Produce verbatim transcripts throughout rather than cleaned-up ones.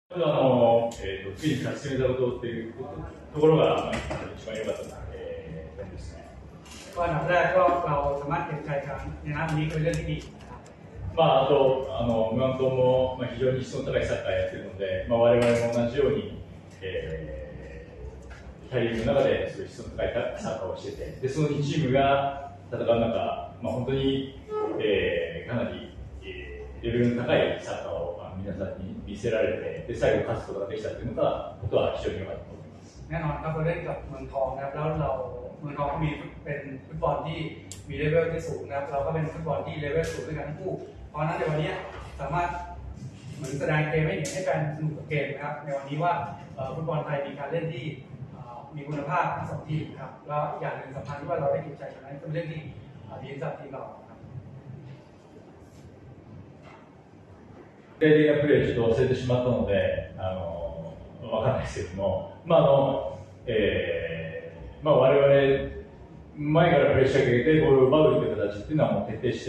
あの、えーと、次に勝ち進めたことっていうところが、まあ、一番良かった、えー、点ですね。 ก็อันดับแรกก็เราสามารถเก็บชัยชนะในนัดนี้เป็นเรื่องที่ดีまあ、あと、あの、ムアン島も、まあ、非常に質の高いサッカーやってるので、まあ、我々も同じように、えー、大陸の中で、そういう質の高いサッカーをしてて、で、そのにチームが戦う中、まあ、本当に、えー、かなり、えー、レベルの高いサッカーを、まあ、皆さんに見せられて、で、最後勝つことができたというのが、ことは非常に良かったと思います。 แน่นอนครับเราเล่นกับเมืองทองนะครับแล้วเราเมืองทองก็มีเป็นฟุตบอลที่มีเลเวลที่สูงนะครับเราก็เป็นฟุตบอลที่เลเวลสูงด้วยกันทั้งคู่เพราะนั้นในวันนี้สามารถเหมือนแสดงเกมให้เห็นให้แฟนสนุกกับเกมนะครับในวันนี้ว่าฟุตบอลไทยมีการเล่นที่มีคุณภาพทั้งสองทีมครับแล้วอย่างหนึ่งสำคัญที่ว่าเราได้เก็บชัยชนะเป็นเรื่องที่ดีสำหรับทีมเรา具体的なプレーをちょっと忘れてしまったので、あの分からないですけども、まああのえーまあ、我々、前からプレッシャーかけてボールを奪うという形っていうのはもう徹底して、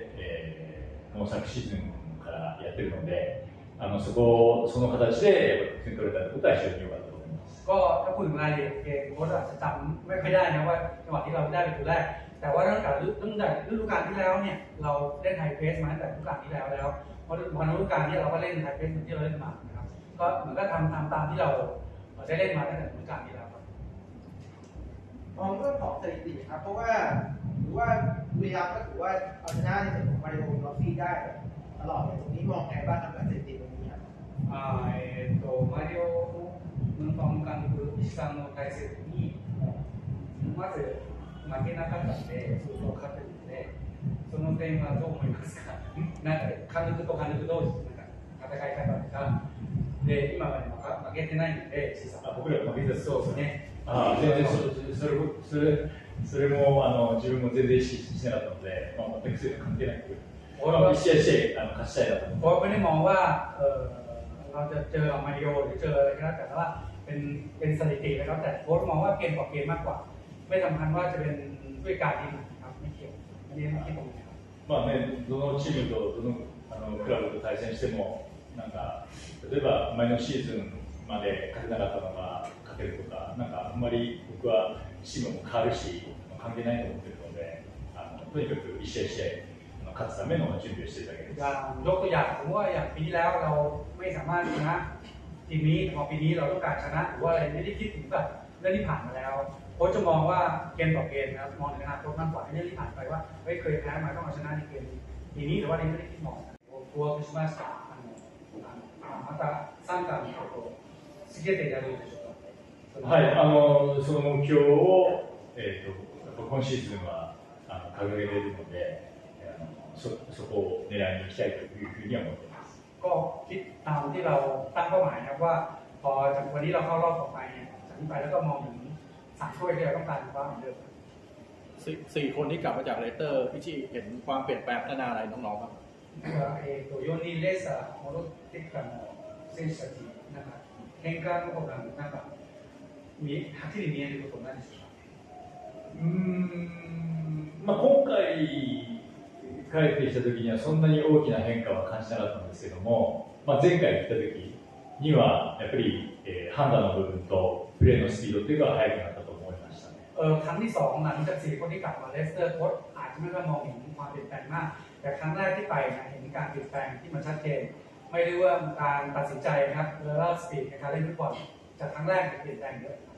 えー、もう昨シーズンからやってるので、あのそこその形で点取れたことは非常に良かったと思います。 ก็ถ้าพูดถึงรายละเอียดเกมโค้ชอาจจะจำไม่ค่อยได้นะว่าจังหวะที่เราได้เป็นตัวแรกแต่ว่าตั้งแต่ตั้งแต่ฤดูกาลที่แล้วเนี่ยเราเล่นไฮเพรสมาตั้งแต่ฤดูกาลที่แล้วแล้วเพราะพอฤดูกาลนี้เราก็เล่นไฮเพรสที่เราเล่นมานะครับก็เหมือนก็ทำตามตามที่เราได้เล่นมาตั้งแต่ฤดูกาลที่แล้วครับมองเรื่องของสถิติครับเพราะว่าถือว่าบุรีรัมย์ก็ถือว่าเอาชนะในส่วนของมาริโอทรอฟี่ได้ตลอดเลยตรงนี้มองไงบ้างครับกับสถิติตรงนี้ครับอ่าえっとマリオムンファン監督石さんの解説にまず負けなかったのでそうそう勝ってるのでその点はどう思いますかなんか監督と監督同士なんか戦い方とかで今まで負けてないので石さん僕ら負けてたそうですねあ全然それそれそれもあの自分も全然意識してなかったので、まあ、全くそれと関係なく、まあ、一試合一試合あの勝ちたいなと思って。 เพราะไม่ได้มองว่าเออเราจะเจอมาริโอหรือเจออะไรก็แล้วแต่ว่าเป็นเป็นสถิติแล้วแต่โค้ชมองว่าเกมต่อเกมมากกว่าไม่สำคัญว่าจะเป็นด้วยการทีมครับไม่เกี่ยวอันนี้ไม่คิดตรงนี้ครับまあね、どのチームとどのあのクラブと対戦してもなんか例えば前のシーズンまで勝てなかったのが勝てるとか、なんかあんまり僕はチームも変わるし関係ないと思っているので、あのとにかく一試合一試合勝つための準備をしているだけです。 ยกตัวอย่างสมมติว่าอย่างปีที่แล้วเราไม่สามารถชนะทีมนี้พอปีนี้เราต้องการชนะหรือว่าอะไรไม่ได้คิดถึงแบบเรื่องที่ผ่านมาแล้วโค้ชจะมองว่าเกมต่อเกมนะครับมองในอนาคตมากกว่าเรื่องที่ผ่านไปว่าไม่เคยแพ้มาต้องเอาชนะในเกมปีนี้หรือว่าในไม่ได้คิดมองตัวクリスマスまたサンタのことつけてやるでしょうか。 はい、あのその目標を、えー、と今シーズンはあの掲げているので、あの そ, そこを狙いに行きたいというふうには思っています。 ก็คิดตามที่เราตั้งเป้าหมายครับว่าพอจากวันนี้เราเข้ารอบต่อไปจากนี้ไปแล้วก็มองถึงสามถ้วยที่เราต้องการว่าเหมือนเดิมสี่คนที่กลับมาจากเลสเตอร์พี่ชีเห็นความเปลี่ยนแปลงพัฒนาอะไรน้องๆครับえっとよにんレーサー戻ってきた選手たちなんか変化のことがなんか見えはっきり見えることなんでしょうか。 うーん、まあ今回帰ってきた時にはそんなに大きな変化は感じなかったんですけども、まあ、前回来た時にはやっぱり、えー、判断の部分とプレーのスピードっていうのが速くなったと思いましたね。 เออครั้งที่สองหลังจากสี่คนที่กลับมาเลสเตอร์โค้ชอาจจะไม่ได้มองเห็นความเปลี่ยนแปลงมากแต่ครั้งแรกที่ไปเห็นการเปลี่ยนแปลงที่มันชัดเจนไม่รู้ว่าการตัดสินใจนะครับหรือว่าสปีดในการเล่นฟุตบอลจากครั้งแรกเปลี่ยนแปลงเยอะ